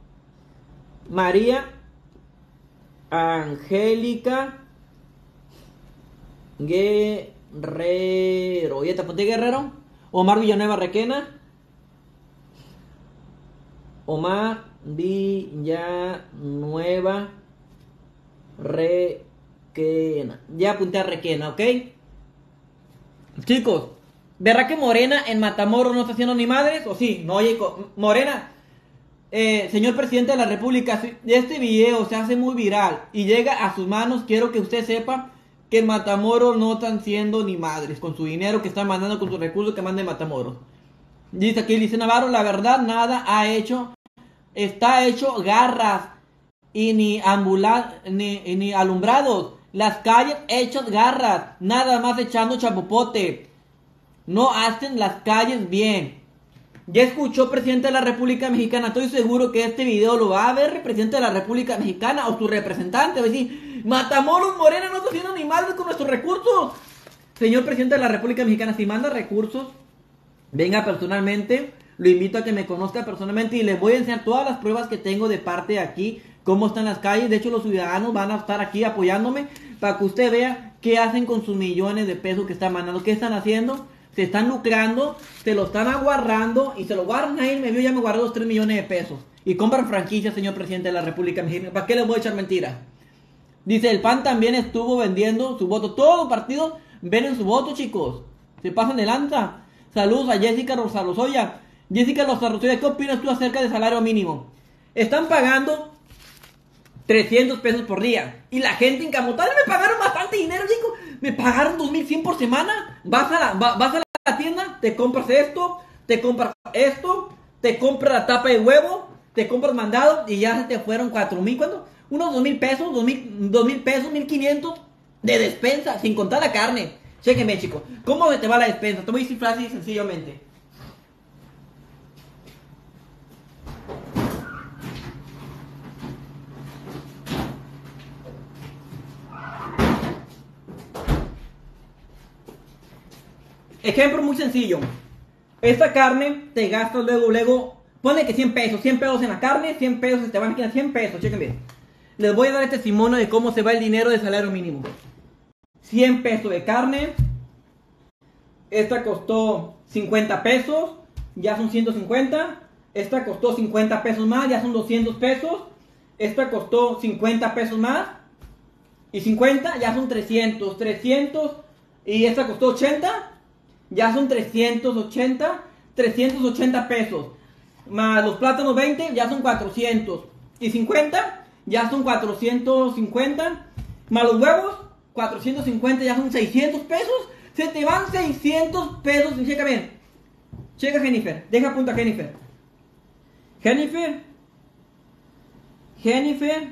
Speaker 1: María Angélica Guerrero. ¿Ya te apunté, Guerrero? Omar Villanueva Requena. Omar Villanueva Requena. Ya apunté a Requena, ¿ok? Chicos, ¿verdad que Morena en Matamoros no está haciendo ni madres? ¿O sí? No, oye, Morena, señor presidente de la República, si este video se hace muy viral y llega a sus manos, quiero que usted sepa que en Matamoros no están siendo ni madres con su dinero que están mandando, con sus recursos que mandan en Matamoros. Dice aquí, dice Navarro, la verdad nada ha hecho, está hecho garras y ni alumbrados, las calles hechas garras, nada más echando chapopote, no hacen las calles bien. Ya escuchó, presidente de la República Mexicana, estoy seguro que este video lo va a ver el presidente de la República Mexicana o su representante, va a decir, Matamoros, Morena no está haciendo ni mal con nuestros recursos. Señor presidente de la República Mexicana, si manda recursos, venga personalmente, lo invito a que me conozca personalmente y les voy a enseñar todas las pruebas que tengo de parte de aquí, cómo están las calles. De hecho, los ciudadanos van a estar aquí apoyándome para que usted vea qué hacen con sus millones de pesos que están mandando, qué están haciendo. Se están lucrando, se lo están aguardando y se lo guardan ahí. Me vio, ya me guardó los 3 millones de pesos. Y compran franquicias, señor presidente de la República Mexicana. ¿Para qué les voy a echar mentiras? Dice, el PAN también estuvo vendiendo su voto. Todos los partidos venden su voto, chicos. Se pasan de lanza. Saludos a Jessica Rosarosoya. Jessica Rosarosoya, ¿qué opinas tú acerca del salario mínimo? Están pagando 300 pesos por día. Y la gente encamotada, me pagaron bastante dinero, chico. Me pagaron 2100 por semana. Vas a la tienda, te compras esto, te compras esto, te compras la tapa de huevo, te compras mandado y ya se te fueron 4000, ¿cuánto? Unos 2000 pesos, 2000 pesos, 1500 de despensa, sin contar la carne. Chéquenme, chicos, ¿cómo te va la despensa? Te voy a decir fácil y sencillamente. Ejemplo muy sencillo. Esta carne te gastas luego, ponle que 100 pesos en la carne, 100 pesos te van a quedar 100 pesos, chequen bien. Les voy a dar el testimonio de cómo se va el dinero de salario mínimo. 100 pesos de carne, esta costó 50 pesos, ya son 150, esta costó 50 pesos más, ya son 200 pesos, esta costó 50 pesos más, y 50, ya son 300, y esta costó 80, ya son 380 pesos. Más los plátanos 20, ya son 400. Y 50, ya son 450. Más los huevos, 450, ya son 600 pesos. Se te van 600 pesos. Checa bien. Checa Jennifer. Deja punto a Jennifer. Jennifer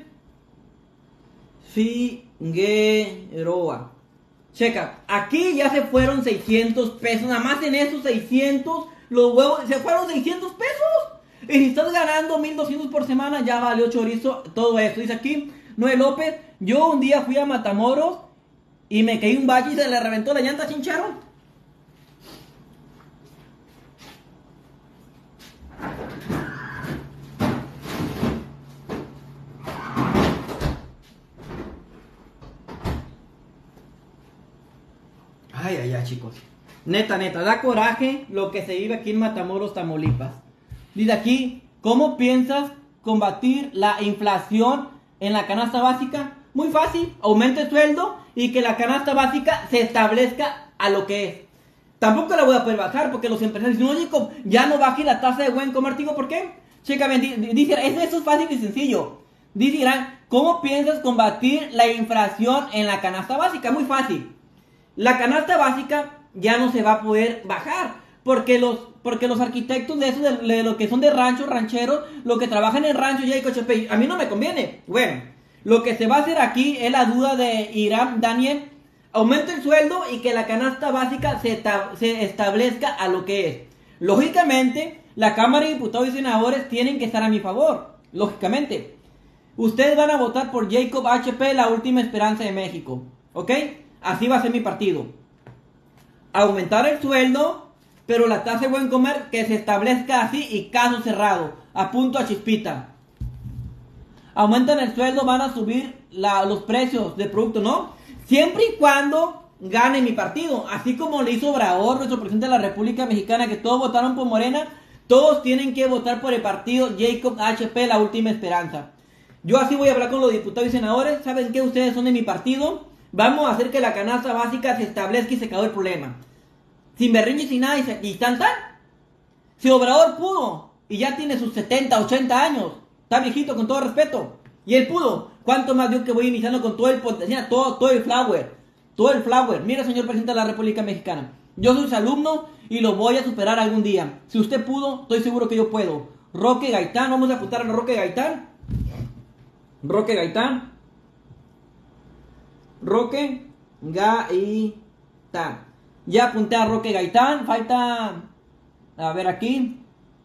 Speaker 1: Figueroa. Checa, aquí ya se fueron 600 pesos. Nada más en esos 600, los huevos, se fueron 600 pesos. Y si estás ganando 1200 por semana, ya valió chorizo todo esto. Dice aquí, Noel López, yo un día fui a Matamoros y me caí un bache y se le reventó la llanta, chinchero. Ay, chicos. Neta, da coraje lo que se vive aquí en Matamoros, Tamaulipas. Dice aquí, ¿cómo piensas combatir la inflación en la canasta básica? Muy fácil, aumente el sueldo y que la canasta básica se establezca a lo que es. Tampoco la voy a poder bajar porque los empresarios dicen, oye, ya no baje la tasa de buen comer, digo, ¿por qué? Checa bien, dice, eso es fácil y sencillo. Dice, ¿cómo piensas combatir la inflación en la canasta básica? Muy fácil. La canasta básica ya no se va a poder bajar porque los arquitectos de eso, de lo que son de rancheros, lo que trabajan en rancho y Cochepey, a mí no me conviene. Bueno, lo que se va a hacer aquí es la duda de Irán Daniel, aumenta el sueldo y que la canasta básica se establezca a lo que es. Lógicamente, la Cámara de Diputados y Senadores tienen que estar a mi favor, lógicamente. Ustedes van a votar por Jacob HP, la última esperanza de México, ¿ok? Así va a ser mi partido. Aumentar el sueldo, pero la tasa de buen comer que se establezca así y caso cerrado. Apunto a Chispita. Aumentan el sueldo, van a subir los precios del producto, ¿no? Siempre y cuando gane mi partido. Así como le hizo Obrador, nuestro presidente de la República Mexicana, que todos votaron por Morena, todos tienen que votar por el partido Jacob HP, la última esperanza. Yo así voy a hablar con los diputados y senadores. ¿Saben qué? Ustedes son de mi partido. Vamos a hacer que la canasta básica se establezca y se acabó el problema. Sin berrinches y nada, y tan. Si Obrador pudo, y ya tiene sus 70, 80 años, está viejito con todo respeto, y él pudo, ¿cuánto más yo que voy iniciando con todo el potencial, todo el flower? Todo el flower. Mira, señor presidente de la República Mexicana, yo soy su alumno y lo voy a superar algún día. Si usted pudo, estoy seguro que yo puedo. Roque Gaitán, vamos a apuntar a Roque Gaitán. Roque Gaitán. Roque Gaitán. Ya apunté a Roque Gaitán. Falta, a ver aquí.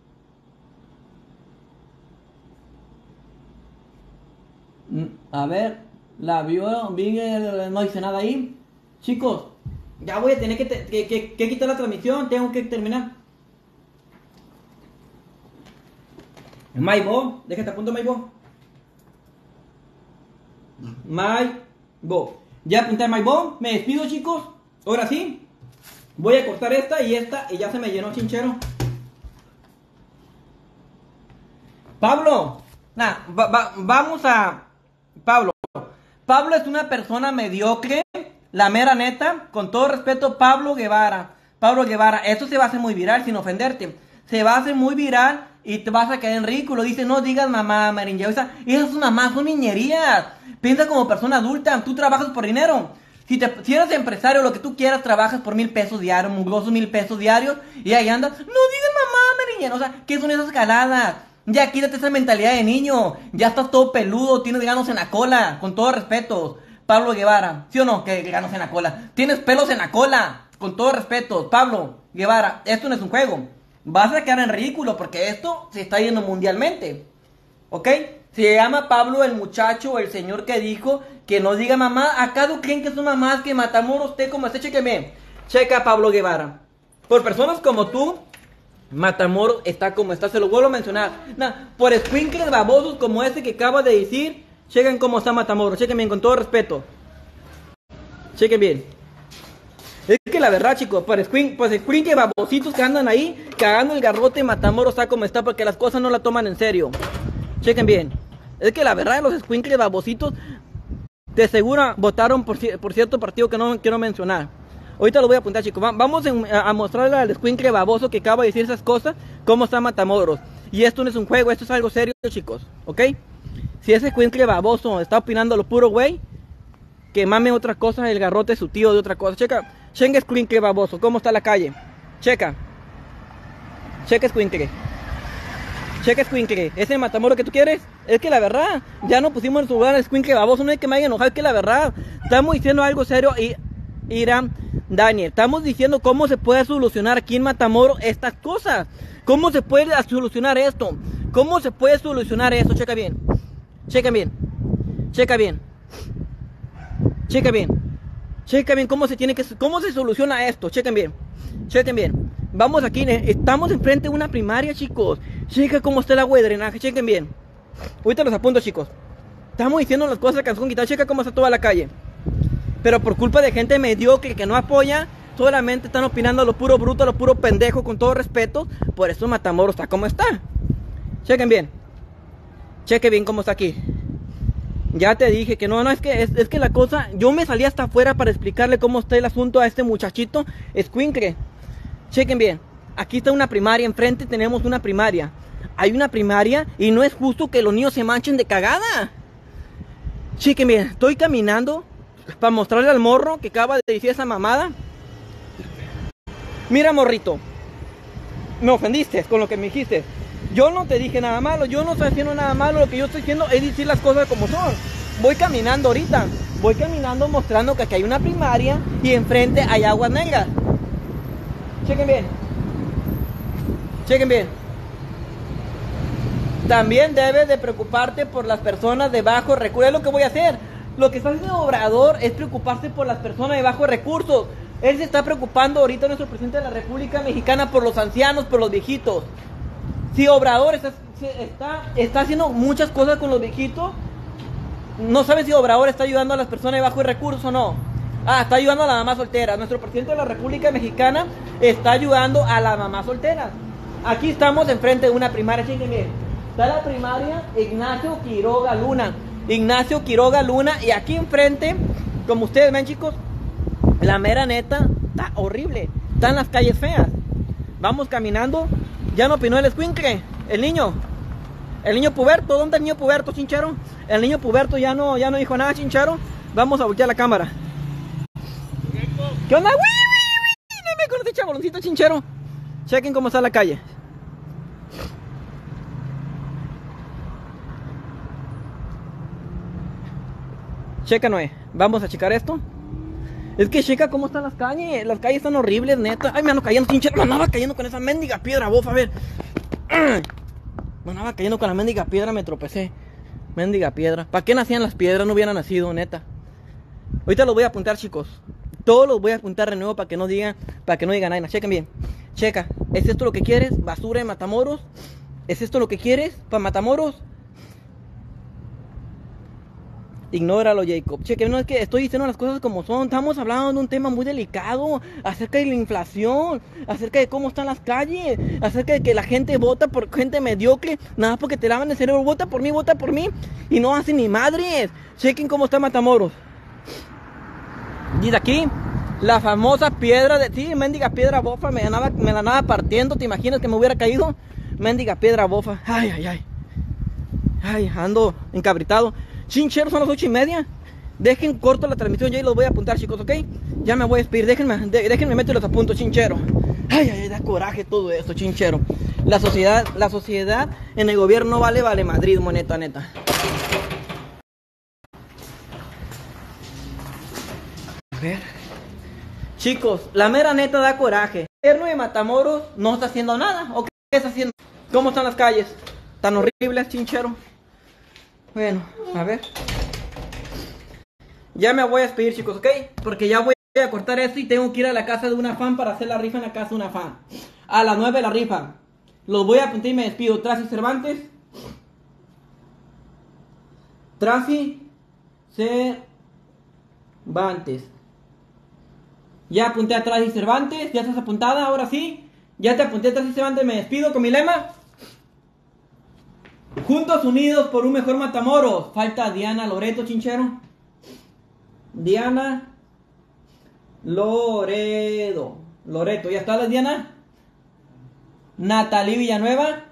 Speaker 1: A ver, la vio, no dice nada ahí. Chicos, ya voy a tener que quitar la transmisión. Tengo que terminar. Maibo, déjate a punto Maibo. Maibo. Ya apunté a Maibo. Me despido, chicos. Ahora sí. Voy a cortar esta y ya se me llenó chinchero. Pablo. Vamos a... Pablo es una persona mediocre. La mera neta. Con todo respeto, Pablo Guevara. Esto se va a hacer muy viral sin ofenderte. Se va a hacer muy viral y te vas a caer en ridículo. Dice, no digas mamá, Marinja. Esas son mamás, son niñerías. Piensa como persona adulta. Tú trabajas por dinero. Si eres empresario, lo que tú quieras, trabajas por 1,000 pesos diarios, mugrosos 1,000 pesos diarios, y ahí andas, no digas mamá, Marinja. O sea, ¿qué son esas caladas? Ya quítate esa mentalidad de niño. Ya estás todo peludo, tienes ganos en la cola. Con todo respeto, Pablo Guevara. ¿Sí o no? Que ganos en la cola. Tienes pelos en la cola. Con todo respeto, Pablo Guevara. Esto no es un juego. Vas a quedar en ridículo porque esto se está yendo mundialmente. ¿Ok? Se llama Pablo el muchacho, el señor que dijo que no diga mamá. ¿Acaso creen que son mamás que Matamoros usted como este? Chequeme. Checa Pablo Guevara. Por personas como tú, Matamoros está como está, se lo vuelvo a mencionar. Por escuincles babosos como este que acaba de decir, chequen cómo está Matamoros, chequen bien, con todo respeto. Chequen bien. Es que la verdad, chicos, por escuincles babositos que andan ahí, cagando el garrote, Matamoros está como está, porque las cosas no la toman en serio. Chequen bien. Es que la verdad, los escuincles babositos, de seguro votaron por cierto partido que no quiero mencionar. Ahorita lo voy a apuntar, chicos. Vamos a mostrarle al escuincle baboso que acaba de decir esas cosas, cómo está Matamoros. Y esto no es un juego, esto es algo serio, chicos. ¿Ok? Si ese escuincle baboso está opinando lo puro, güey, que mame otra cosa, el garrote de su tío de otra cosa. Checa escuincle baboso, cómo está la calle. Checa escuincle. ¿Ese Matamoros que tú quieres? Es que la verdad, ya no pusimos en su lugar al escuincle baboso. No hay que me haya enojado, es que la verdad, estamos diciendo algo serio y... Irán, Daniel, estamos diciendo cómo se puede solucionar aquí en Matamoros estas cosas. ¿Cómo se puede solucionar esto? ¿Cómo se puede solucionar esto? Checa bien cómo se soluciona esto. Chequen bien. Vamos aquí, estamos enfrente de una primaria, chicos. Checa cómo está el agua de drenaje, chequen bien. Ahorita los apunto, chicos. Estamos diciendo las cosas que son quitadas. Checa cómo está toda la calle. Pero por culpa de gente mediocre que no apoya, solamente están opinando lo puro bruto, lo puro pendejo, con todo respeto. Por eso Matamoros está como está. Chequen bien cómo está aquí. Ya te dije que no, es que la cosa, yo me salí hasta afuera para explicarle cómo está el asunto a este muchachito escuincle. Chequen bien, aquí está una primaria, enfrente tenemos una primaria. Hay una primaria y no es justo que los niños se manchen de cagada. Chequen bien, estoy caminando para mostrarle al morro que acaba de decir esa mamada. Mira, morrito, me ofendiste con lo que me dijiste. Yo no te dije nada malo, yo no estoy haciendo nada malo. Lo que yo estoy haciendo es decir las cosas como son. Voy caminando ahorita, mostrando que aquí hay una primaria y enfrente hay aguas negras. Chequen bien. También debes de preocuparte por las personas de bajos recursos. Es lo que voy a hacer. Lo que está haciendo Obrador es preocuparse por las personas de bajos recursos. Él se está preocupando ahorita, nuestro presidente de la República Mexicana, por los ancianos, por los viejitos. Si Obrador está haciendo muchas cosas con los viejitos, no sabe si Obrador está ayudando a las personas de bajos recursos o no. está ayudando a la mamá soltera. Nuestro presidente de la República Mexicana está ayudando a la mamá soltera. Aquí estamos enfrente de una primaria, chéquenme. Está la primaria Ignacio Quiroga Luna. Ignacio Quiroga Luna. Y aquí enfrente, como ustedes ven, chicos, la mera neta está horrible. Están las calles feas. Vamos caminando. Ya no opinó el escuincle, el niño. El niño puberto. ¿Dónde está el niño puberto, chinchero? El niño puberto ya no dijo nada, chinchero. Vamos a voltear la cámara. ¿Qué onda? ¡Uy, uy, uy! No me conoce, chabaloncito, chinchero. Chequen cómo está la calle. Checa, Noé. Vamos a checar esto. Es que checa cómo están las calles. Las calles están horribles, neta. Ay, me ando cayendo, chinchero. Me andaba cayendo con esa mendiga piedra, bofa. A ver. Me andaba cayendo con la mendiga piedra. Me tropecé. Mendiga piedra. ¿Para qué nacían las piedras? No hubieran nacido, neta. Ahorita los voy a apuntar, chicos. Todos los voy a apuntar de nuevo para que no digan nada. Chequen bien. Checa. ¿Es esto lo que quieres? ¿Basura de Matamoros? ¿Es esto lo que quieres para Matamoros? Ignóralo, Jacob. Cheque, no es que estoy diciendo las cosas como son. Estamos hablando de un tema muy delicado acerca de la inflación, acerca de cómo están las calles, acerca de que la gente vota por gente mediocre, nada porque te lavan el cerebro. Vota por mí, y no hacen ni madres. Chequen cómo está Matamoros. Dice aquí, la famosa piedra de... Sí, mendiga piedra bofa, me la andaba partiendo. ¿Te imaginas que me hubiera caído? Mendiga piedra bofa. Ay, ando encabritado. Chincheros, son las 8:30. Dejen corto la transmisión, ya los voy a apuntar, chicos, ¿ok? Ya me voy a despedir, déjenme meter los apuntos, chinchero. Ay, da coraje todo esto, chinchero. La sociedad en el gobierno vale Madrid, moneta, neta. A ver. Chicos, la mera neta da coraje. El gobierno de Matamoros no está haciendo nada. ¿O qué está haciendo? ¿Cómo están las calles? Tan horribles, chinchero. Bueno, a ver. Ya me voy a despedir, chicos, ¿ok? Porque ya voy a cortar esto y tengo que ir a la casa de una fan para hacer la rifa en la casa de una fan. A las 9 la rifa. Los voy a apuntar y me despido. Tracy Cervantes. Tracy Cervantes. Ya apunté a Tracy Cervantes. Ya estás apuntada, ahora sí. Ya te apunté a Tracy Cervantes, me despido con mi lema. Juntos unidos por un mejor Matamoros. Falta Diana Loreto, chinchero. Diana Loredo. ¿Ya está la Diana? Natalie Villanueva.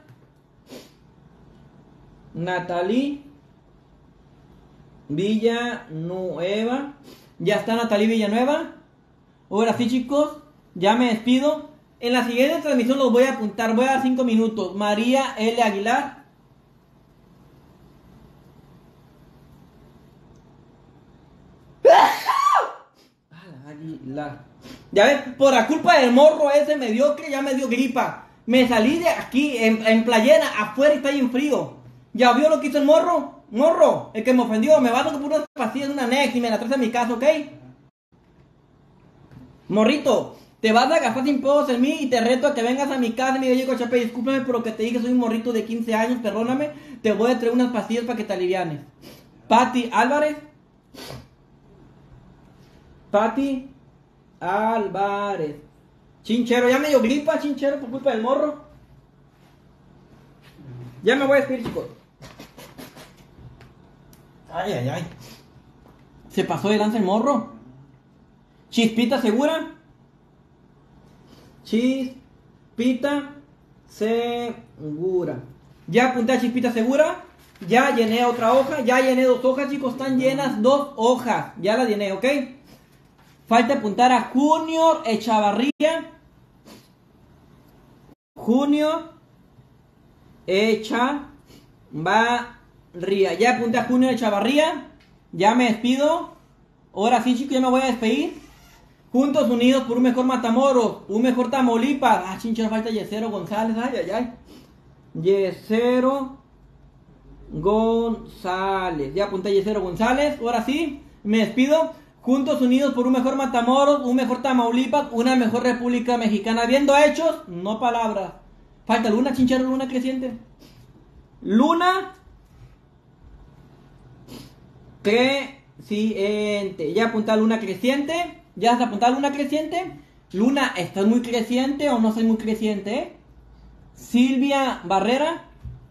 Speaker 1: Ya está Natalie Villanueva. Ahora sí, chicos, ya me despido. En la siguiente transmisión los voy a apuntar. Voy a dar 5 minutos. María L. Aguilar. Ya ven, por la culpa del morro ese mediocre ya me dio gripa. Me salí de aquí en playera, afuera está bien frío. ¿Ya vio lo que hizo el morro? Morro, el que me ofendió, me va a dar por unas pastillas de una Nex y me la traes a mi casa, ¿ok? Morrito, te vas a gastar sin pedos en mí y te reto a que vengas a mi casa y me digas, Chape, discúlpame por lo que te dije, soy un morrito de 15 años, perdóname, te voy a traer unas pastillas para que te alivianes. Pati Álvarez. Chinchero, ya me dio gripa, chinchero, por culpa del morro. Ya me voy a despedir, chicos. Ay. Se pasó de lanza el morro. Chispita segura. Ya apunté a Chispita segura. Ya llené otra hoja. Ya llené 2 hojas, chicos. Están llenas 2 hojas. Ya las llené, ¿ok? Falta apuntar a Junior Echavarría. Ya apunté a Junior Echavarría. Ya me despido. Ahora sí, chicos, ya me voy a despedir. Juntos unidos por un mejor Matamoros, un mejor Tamaulipas. Chinchero, falta Yesero González. Yesero González. Ya apunté a Yesero González. Ahora sí, me despido. Juntos unidos por un mejor Matamoros, un mejor Tamaulipas, una mejor República Mexicana. Viendo hechos, no palabras. Falta Luna, chinchero, Luna creciente. Luna Siguiente. Ya apunta luna creciente. Ya has apuntado luna creciente. Luna, ¿estás muy creciente o no soy muy creciente? Silvia Barrera.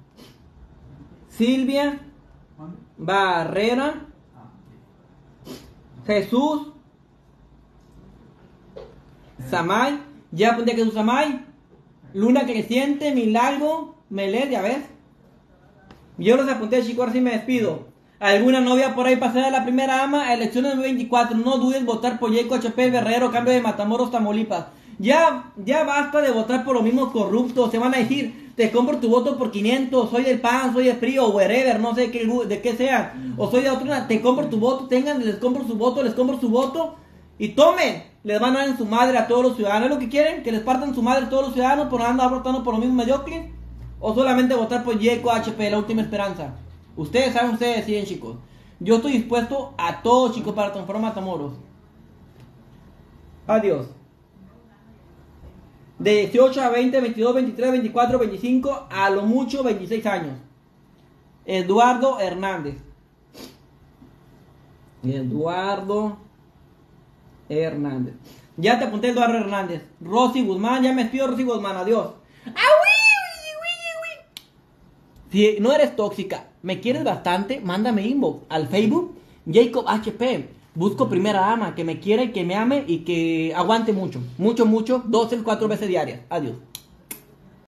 Speaker 1: Silvia Barrera. Jesús Samay. Ya apunté a Jesús Samay. Luna creciente, Milagro Melés, ya ves. Yo los apunté, chicos, ahora sí me despido. ¿Alguna novia por ahí pasada a la primera ama? Elecciones 2024. No dudes votar por Jacob HP Guerrero, cambio de Matamoros, Tamaulipas. Ya basta de votar por los mismos corruptos. Se van a decir, te compro tu voto por 500. Soy del PAN, soy del PRI o wherever, no sé de qué sea. O soy de otro, te compro tu voto, les compro su voto. Y tomen, les van a dar en su madre a todos los ciudadanos. ¿Es lo que quieren? ¿Que les partan su madre a todos los ciudadanos por andar votando por los mismos mediocres? ¿O solamente votar por Jacob HP, la última esperanza? Ustedes saben, ustedes deciden, chicos. Yo estoy dispuesto a todo, chicos, para transformar Matamoros. Adiós. De 18 a 20, 22, 23, 24, 25, a lo mucho 26 años. Eduardo Hernández. Eduardo Hernández. Ya te apunté, Eduardo Hernández. Rosy Guzmán, ya me despido, Rosy Guzmán, adiós. Si no eres tóxica, me quieres bastante, mándame inbox al Facebook Jacob HP. Busco primera dama que me quiera y que me ame y que aguante mucho, 2 o 4 veces diarias. Adiós.